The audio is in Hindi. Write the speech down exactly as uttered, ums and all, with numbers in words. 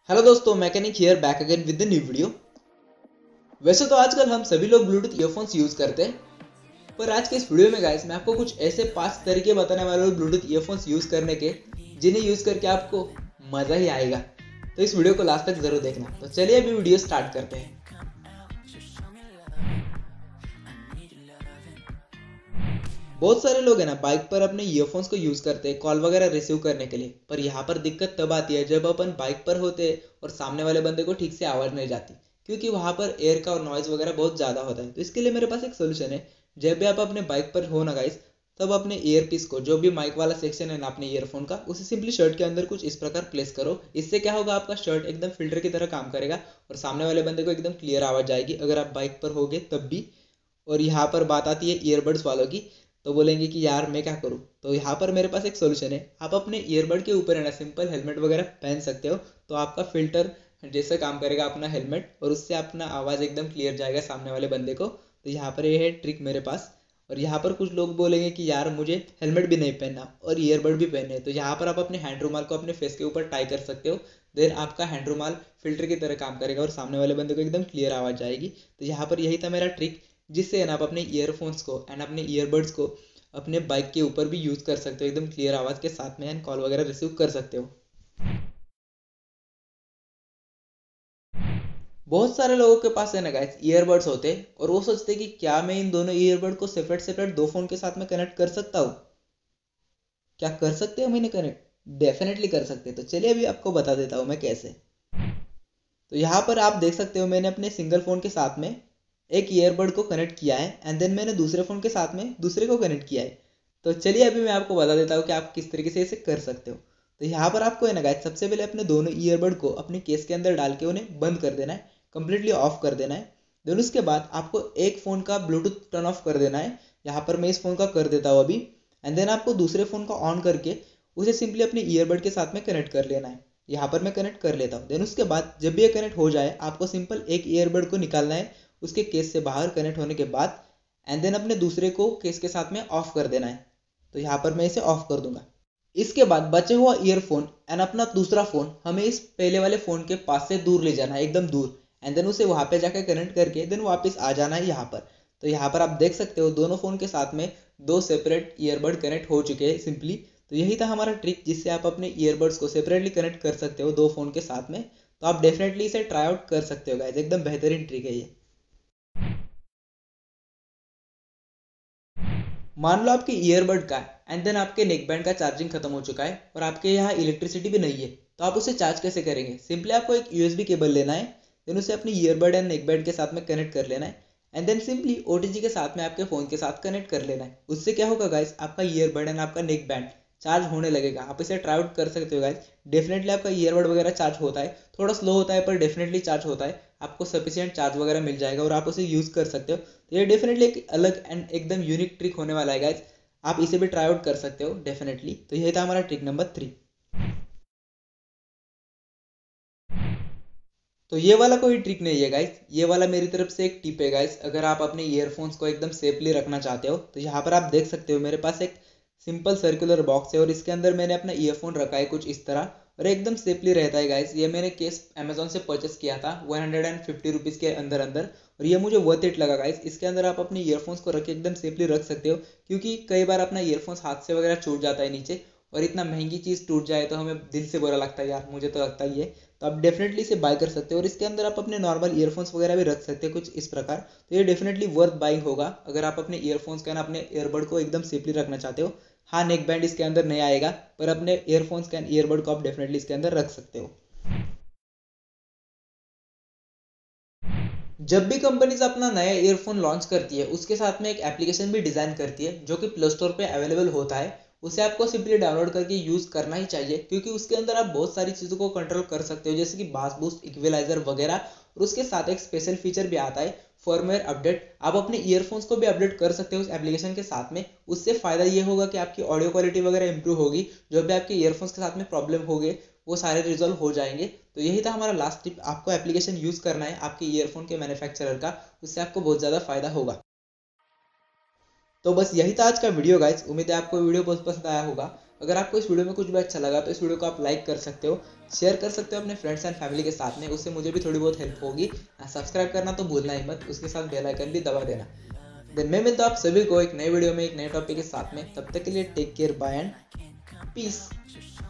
हेलो दोस्तों, mechanic here back again with the new video. वैसे तो आजकल हम सभी लोग ब्लूटूथ ईयरफोन्स यूज करते हैं, पर आज के इस वीडियो में गाइस मैं आपको कुछ ऐसे पांच तरीके बताने वाला हूँ ब्लूटूथ ईयरफोन्स यूज करने के, जिन्हें यूज करके आपको मजा ही आएगा। तो इस वीडियो को लास्ट तक जरूर देखना। तो चलिए अभी वीडियो स्टार्ट करते हैं। बहुत सारे लोग हैं ना बाइक पर अपने ईयरफोन्स को यूज करते हैं कॉल वगैरह रिसीव करने के लिए, पर यहाँ पर दिक्कत तब आती है जब अपन बाइक पर होते हैं और सामने वाले बंदे को ठीक से आवाज नहीं जाती, क्योंकि वहां पर एयर का और नॉइज वगैरह बहुत ज्यादा होता है। तो इसके लिए मेरे पास एक सोल्यूशन है। जब भी आप अपने बाइक पर हो ना गाइस, तब अपने ईयरपीस को, जो भी माइक वाला सेक्शन है ना अपने ईयरफोन का, उसे सिंपली शर्ट के अंदर कुछ इस प्रकार प्लेस करो। इससे क्या होगा, आपका शर्ट एकदम फिल्टर की तरह काम करेगा और सामने वाले बंदे को एकदम क्लियर आवाज आएगी अगर आप बाइक पर होगे तब भी। और यहाँ पर बात आती है ईयरबड्स वालों की, तो बोलेंगे कि यार मैं क्या करूँ। तो यहाँ पर मेरे पास एक सोल्यूशन है। आप अपने ईयरबड के ऊपर है ना सिंपल हेलमेट वगैरह पहन सकते हो, तो आपका फिल्टर जैसे काम करेगा अपना हेलमेट, और उससे अपना आवाज़ एकदम क्लियर जाएगा सामने वाले बंदे को। तो यहाँ पर ये है ट्रिक मेरे पास। और यहाँ पर कुछ लोग बोलेंगे कि यार मुझे हेलमेट भी नहीं पहनना और ईयरबड भी पहनने हैं, तो यहाँ पर आप अपने हैंड रुमाल को अपने फेस के ऊपर टाई कर सकते हो। देन आपका हैंड रुमाल फिल्टर की तरह काम करेगा और सामने वाले बंदे को एकदम क्लियर आवाज़ आएगी। तो यहाँ पर यही था मेरा ट्रिक, जिससे आप अपने ईयरफोन्स को एंड अपने ईयरबड्स को अपने बाइक के ऊपर भी यूज कर सकते हो एकदम क्लियर आवाज के साथ में, एंड कॉल वगैरह रिसीव कर सकते हो। बहुत सारे लोगों के पास है ना गाइस ईयरबड्स होते हैं और वो सोचते हैं कि क्या मैं इन दोनों ईयरबड को सेपरेट सेपरेट दो फोन के साथ में कनेक्ट कर सकता हूँ। क्या कर सकते हो मैंने कनेक्ट? डेफिनेटली कर सकते हैं। तो चलिए अभी आपको बता देता हूँ मैं कैसे। तो यहाँ पर आप देख सकते हो मैंने अपने सिंगल फोन के साथ में एक ईयरबड को कनेक्ट किया है, एंड देन मैंने दूसरे फोन के साथ में दूसरे को कनेक्ट किया है। तो चलिए अभी मैं आपको बता देता हूँ कि आप किस तरीके से इसे कर सकते हो। तो यहाँ पर आपको है ना गाइस, सबसे पहले अपने दोनों ईयरबड को अपने केस के अंदर डाल के उन्हें बंद कर देना है, कंप्लीटली ऑफ कर देना है। देन उसके बाद आपको एक फ़ोन का ब्लूटूथ टर्न ऑफ कर देना है। यहाँ पर मैं इस फ़ोन का कर देता हूँ अभी। एंड देन आपको दूसरे फ़ोन का ऑन करके उसे सिंपली अपने ईयरबड के साथ में कनेक्ट कर लेना है। यहाँ पर मैं कनेक्ट कर लेता हूँ। देन उसके बाद जब भी ये कनेक्ट हो जाए, आपको सिंपल एक ईयरबड को निकालना है उसके केस से बाहर कनेक्ट होने के बाद, एंड देन अपने दूसरे को केस के साथ में ऑफ कर देना है। तो यहाँ पर मैं इसे ऑफ कर दूंगा। इसके बाद बचे हुआ ईयरफोन एंड अपना दूसरा फोन हमें इस पहले वाले फोन के पास से दूर ले जाना है, एकदम दूर, एंड देन उसे वहां पे जाकर कनेक्ट करके देन वापस आ जाना है यहाँ पर। तो यहाँ पर आप देख सकते हो दोनों फोन के साथ में दो सेपरेट ईयरबड कनेक्ट हो चुके हैं सिंपली। तो यही था हमारा ट्रिक, जिससे आप अपने ईयरबड्स को सेपरेटली कनेक्ट कर सकते हो दो फोन के साथ में। तो आप डेफिनेटली इसे ट्राई आउट कर सकते हो गाइज, एकदम बेहतरीन ट्रिक है ये। मान लो आपके ईयरबड का एंड देन आपके नेक बैंड का चार्जिंग खत्म हो चुका है और आपके यहाँ इलेक्ट्रिसिटी भी नहीं है, तो आप उसे चार्ज कैसे करेंगे? सिंपली आपको एक यूएसबी केबल लेना है, देन उसे अपनी ईयरबड एंड नेक बैंड के साथ में कनेक्ट कर लेना है, एंड देन सिंपली ओटीजी के साथ में आपके फोन के साथ कनेक्ट कर लेना है। उससे क्या होगा गाइस, आपका ईयरबड एंड आपका नेक बैंड चार्ज होने लगेगा। आप इसे ट्राई आउट कर सकते हो गाइस। डेफिनेटली आपका ईयरबड वगैरह चार्ज होता है, थोड़ा स्लो होता है पर डेफिनेटली चार्ज होता है। आपको सफिशिएंट चार्ज वगैरह मिल जाएगा और आप उसे यूज कर सकते हो। तो ये डेफिनेटली एक अलग एंड एकदम यूनिक ट्रिक होने वाला है गाइस। आप इसे भी ट्राई आउट कर सकते हो डेफिनेटली। तो यही था हमारा ट्रिक नंबर थ्री। तो ये वाला कोई ट्रिक नहीं है गाइस, ये वाला मेरी तरफ से एक टिप है गाइस। अगर आप अपने ईयरफोन्स को एकदम सेफली रखना चाहते हो, तो यहाँ पर आप देख सकते हो मेरे पास एक सिंपल सर्कुलर बॉक्स है और इसके अंदर मैंने अपना ईयरफोन रखा है कुछ इस तरह, और एकदम सेफली रहता है गाइस। ये मैंने केस अमेजोन से परचेस किया था one hundred and fifty rupees के अंदर अंदर, और ये मुझे वर्थ इट लगा गाइस। इसके अंदर आप अपने ईयरफोन्स को रख के एकदम सेफली रख सकते हो, क्योंकि कई बार अपना ईयरफोन्स हाथ से वगैरह छूट जाता है नीचे, और इतना महंगी चीज़ टूट जाए तो हमें दिल से बुरा लगता है यार, मुझे तो लगता ही है। तो आप डेफिनेटली इसे बाय कर सकते हो, और इसके अंदर आप अपने नॉर्मल ईयरफोन्स वगैरह भी रख सकते हो कुछ इस प्रकार। तो ये डेफिनेटली वर्थ बाइंग होगा अगर आप अपने ईयरफोन्स का ना अपने ईयरबड को एकदम सेफली रखना चाहते हो। हाँ, नेक बैंड इसके अंदर नहीं आएगा, पर अपने ईयरफोन्स का ईयरबड को आप डेफिनेटली इसके अंदर रख सकते हो। जब भी कंपनीज अपना नया ईयरफोन लॉन्च करती है, उसके साथ में एक एप्लीकेशन भी डिजाइन करती है जो कि प्ले स्टोर पे अवेलेबल होता है। उसे आपको सिंपली डाउनलोड करके यूज करना ही चाहिए, क्योंकि उसके अंदर आप बहुत सारी चीजों को कंट्रोल कर सकते हो, जैसे कि बास बूस्ट, इक्विलाइजर वगैरह। और उसके साथ एक स्पेशल फीचर भी आता है, फॉर्मवेयर अपडेट। आप अपने ईयरफोन्स को भी अपडेट कर सकते हो उस एप्लीकेशन के साथ में। उससे फायदा ये होगा कि आपकी ऑडियो क्वालिटी वगैरह इंप्रूव होगी, जो भी आपके ईयरफोन्स के साथ में प्रॉब्लम होगी वो सारे रिजॉल्व हो जाएंगे। तो यही था हमारा लास्ट टिप, आपको एप्लीकेशन यूज करना है आपके ईयरफोन के मैन्युफैक्चरर का, उससे आपको बहुत ज्यादा फायदा होगा। तो बस यही था आज का वीडियो गाइस, उम्मीद है आपको वीडियो बहुत पसंद आया होगा। अगर आपको इस वीडियो में कुछ भी अच्छा लगा तो इस वीडियो को आप लाइक कर सकते हो, शेयर कर सकते हो अपने फ्रेंड्स एंड फैमिली के साथ में, उससे मुझे भी थोड़ी बहुत हेल्प होगी। सब्सक्राइब करना तो भूलना ही मत, उसके साथ बेल आइकन भी दबा देना। देन मैं मिलता हूँ आप सभी को एक नए वीडियो में एक नए टॉपिक के साथ में। तब तक के लिए take care, bye and piece.